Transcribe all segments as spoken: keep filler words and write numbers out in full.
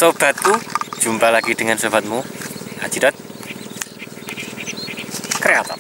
sobatku, jumpa lagi dengan sobatmu Haji Kreator.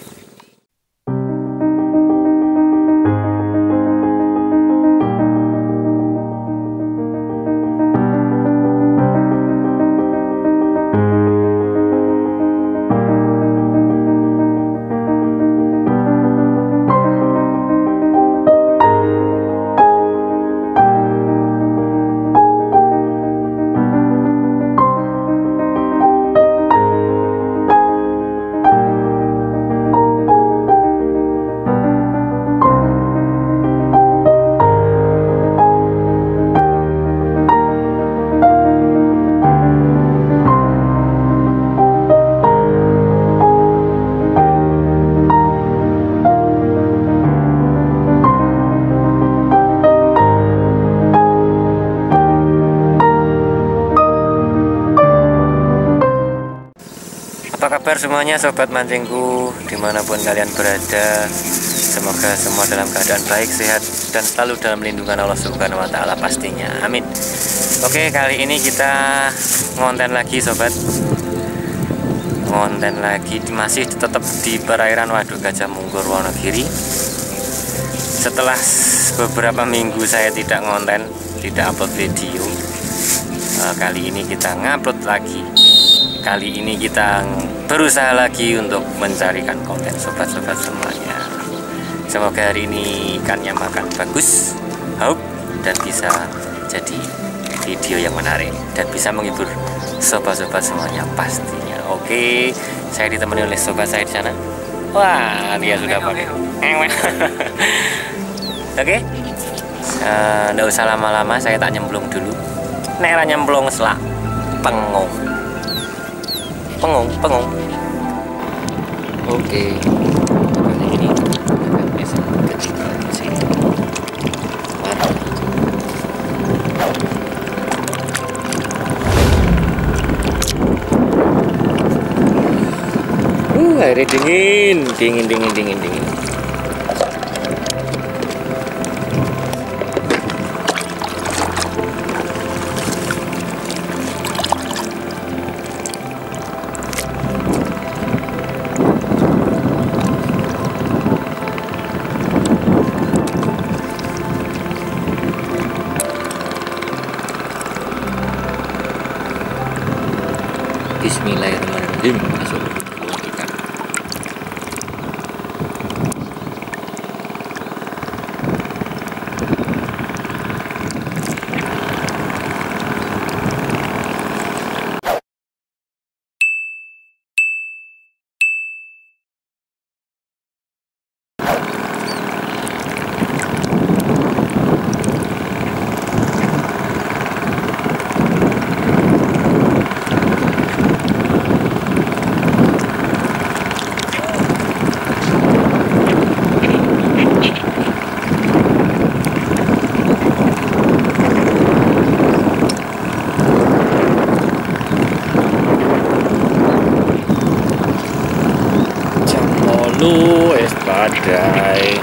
Apa kabar semuanya sobat mancingku dimanapun kalian berada, semoga semua dalam keadaan baik, sehat, dan selalu dalam lindungan Allah Subhanahu wa Ta'ala pastinya, amin. Oke, kali ini kita ngonten lagi sobat, ngonten lagi masih tetap di perairan Waduk Gajah Mungkur Wonogiri. Setelah beberapa minggu saya tidak ngonten, tidak upload video, kali ini kita ngupload lagi. Kali ini kita berusaha lagi untuk mencarikan konten sobat-sobat semuanya. Semoga hari ini ikannya makan bagus, hope, dan bisa jadi video yang menarik dan bisa menghibur sobat-sobat semuanya pastinya. Oke, saya ditemani oleh sobat saya di sana. Wah, dia sudah pakai. Oke, nggak usah lama-lama, saya tak nyemplung dulu. Nera nyemplung selak pengong. Pengong, pengong. Oke, kali ini bisa ketika di sini. Mantap. Uh, airnya dingin, dingin, dingin, dingin, dingin. Bismillahirrahmanirrahim. Masuk ikan. Lu es badai.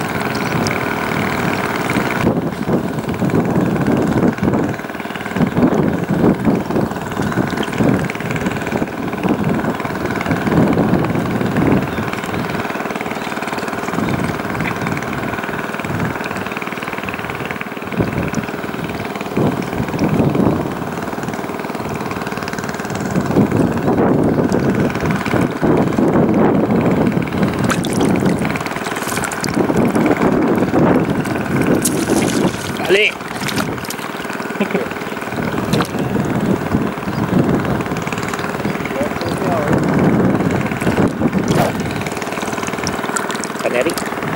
Balik. Kaneri.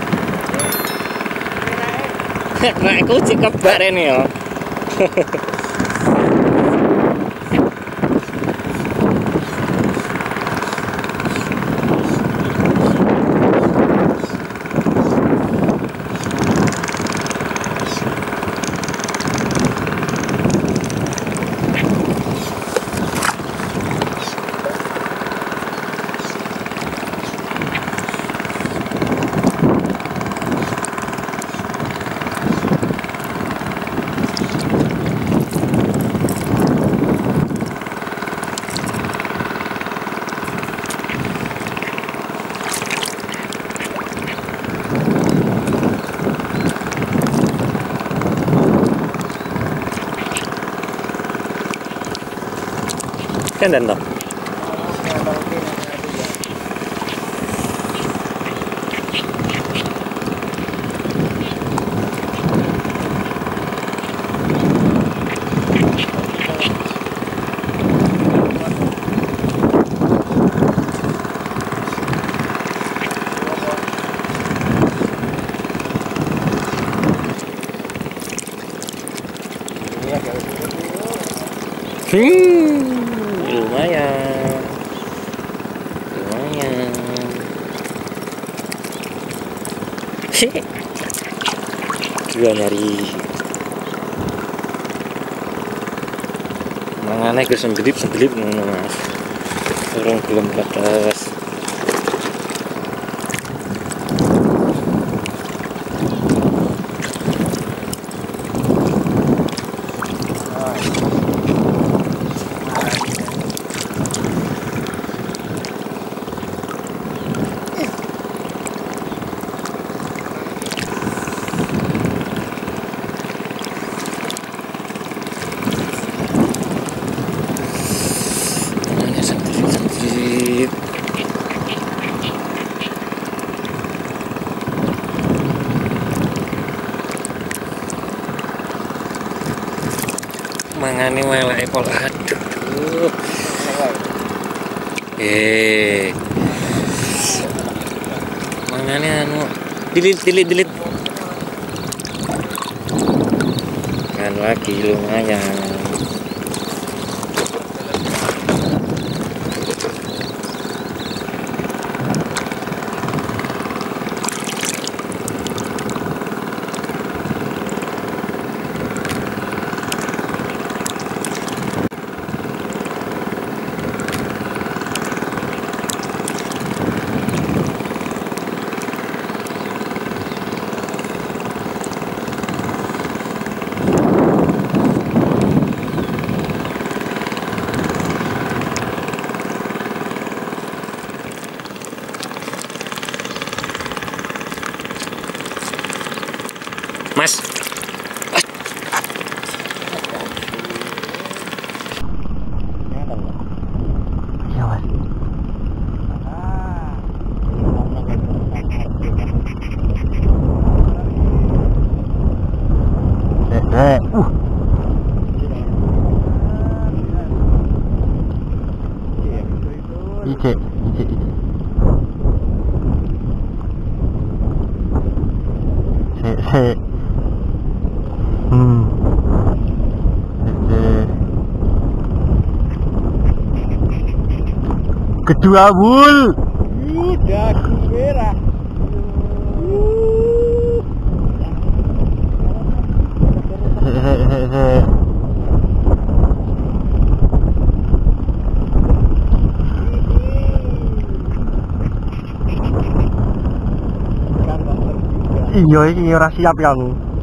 Nah, aku cekap bare nih ya. Kan dan toh. Hmm, lumayan, lumayan. Hehehe, gua nyari mangane ke sendilip-sendilip ngono Mas. Orang belum batas. Mangane melek pola aduh. Eh. Mangane anu dilit dilit dilit. Kan lagi lumayan. Mas. Ya, Mas. Eh, eh. Uh. Ije, ije, ije. Se, se. Hmm. Kedua bul. Udah merah. Iya iki ora siap yang.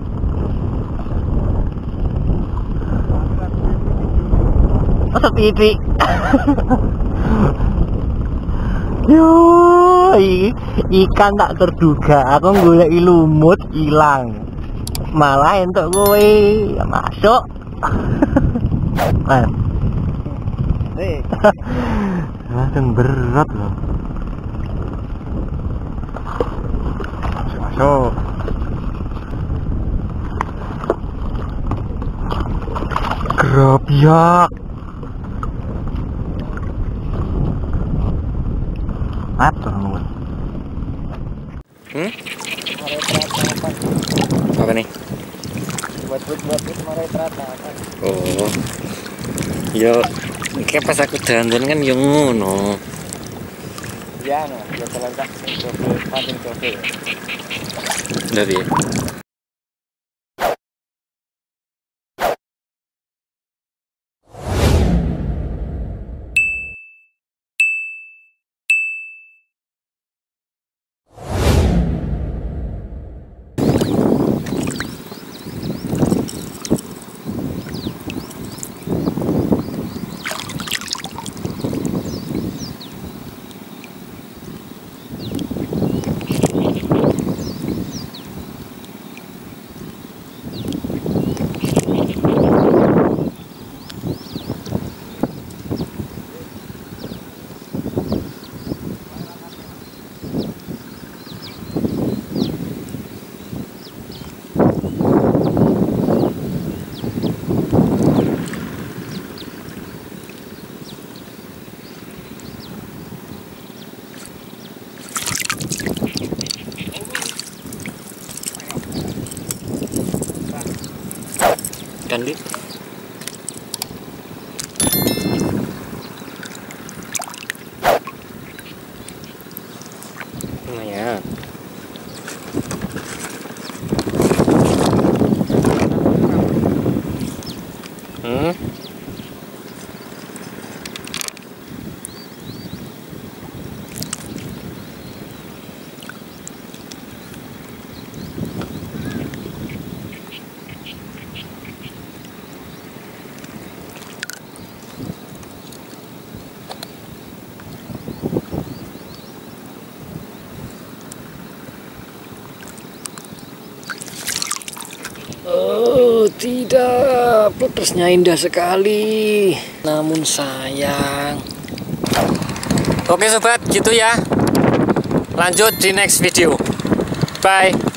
Masa titik. Yo, ikan tak terduga. Aku golek lumut hilang. Malah entuk kowe masuk. Mas. Nih. Langsung berat loh. Masuk. Gerobak. Atur nunggu. Hmm? Apa nih? Buat-buat marai terata. Oh. Yo, kayak pas aku dandan kan yang ngono. Ya, no, yo kelengkap coba paling coba. Dari ikan lit. Lumayan. Hmm. Oh tidak, putusnya indah sekali. Namun sayang. Oke sobat, gitu ya. Lanjut di next video. Bye.